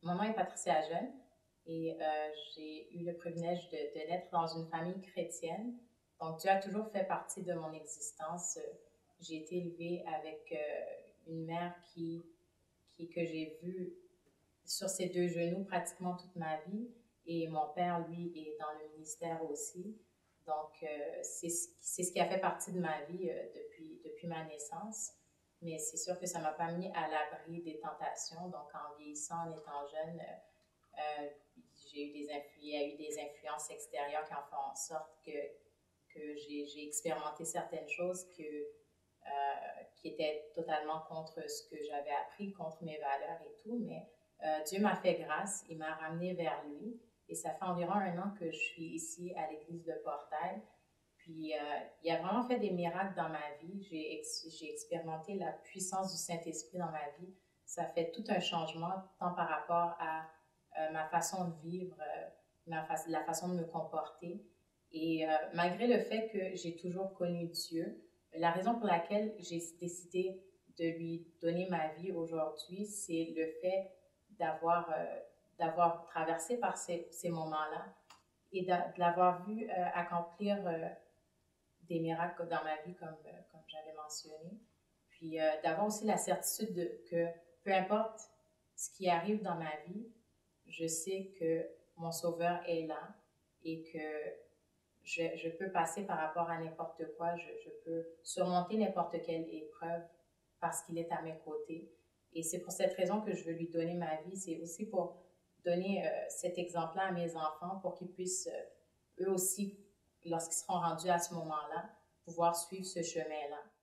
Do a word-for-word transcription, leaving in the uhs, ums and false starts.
Mon nom est Patricia Jeune et euh, j'ai eu le privilège de, de naître dans une famille chrétienne. Donc, Dieu a toujours fait partie de mon existence. J'ai été élevée avec euh, une mère qui, qui, que j'ai vue sur ses deux genoux pratiquement toute ma vie. Et mon père, lui, est dans le ministère aussi. Donc, euh, c'est c'est ce qui a fait partie de ma vie euh, depuis, depuis ma naissance. Mais c'est sûr que ça m'a pas mis à l'abri des tentations. Donc, en vieillissant, en étant jeune, euh, j'ai eu des il y a eu des influences extérieures qui en font en sorte que, que j'ai expérimenté certaines choses que, euh, qui étaient totalement contre ce que j'avais appris, contre mes valeurs et tout. Mais euh, Dieu m'a fait grâce, il m'a ramené vers lui. Et ça fait environ un an que je suis ici à l'église de Portail. Puis, euh, il a vraiment fait des miracles dans ma vie. J'ai ex expérimenté la puissance du Saint-Esprit dans ma vie. Ça fait tout un changement, tant par rapport à euh, ma façon de vivre, euh, ma fa la façon de me comporter. Et euh, malgré le fait que j'ai toujours connu Dieu, la raison pour laquelle j'ai décidé de lui donner ma vie aujourd'hui, c'est le fait d'avoir euh, d'avoir traversé par ces, ces moments-là et de, de l'avoir vu euh, accomplir euh, des miracles dans ma vie, comme, euh, comme j'avais mentionné. Puis euh, d'avoir aussi la certitude de, que peu importe ce qui arrive dans ma vie, je sais que mon sauveur est là et que je, je peux passer par rapport à n'importe quoi, je, je peux surmonter n'importe quelle épreuve parce qu'il est à mes côtés. Et c'est pour cette raison que je veux lui donner ma vie. C'est aussi pour donner euh, cet exemple-là à mes enfants pour qu'ils puissent, euh, eux aussi, lorsqu'ils seront rendus à ce moment-là, pouvoir suivre ce chemin-là.